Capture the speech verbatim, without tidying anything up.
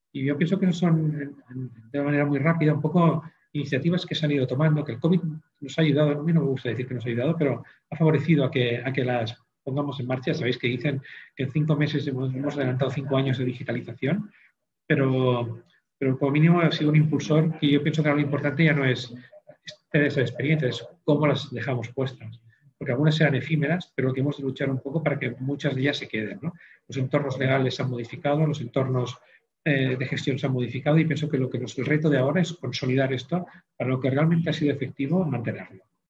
Y yo pienso que son, de manera muy rápida, un poco iniciativas que se han ido tomando, que el COVID nos ha ayudado, a mí no me gusta decir que nos ha ayudado, pero ha favorecido a que, a que las pongamos en marcha. Sabéis que dicen que en cinco meses hemos, hemos adelantado cinco años de digitalización, pero, pero como mínimo ha sido un impulsor que yo pienso que ahora lo importante ya no es tener esas experiencias, es cómo las dejamos puestas. Porque algunas serán efímeras, pero que hemos de luchar un poco para que muchas de ellas se queden, ¿no? Los entornos legales se han modificado, los entornos eh, de gestión se han modificado y pienso que lo que nuestro reto de ahora es consolidar esto para lo que realmente ha sido efectivo, mantenerlo.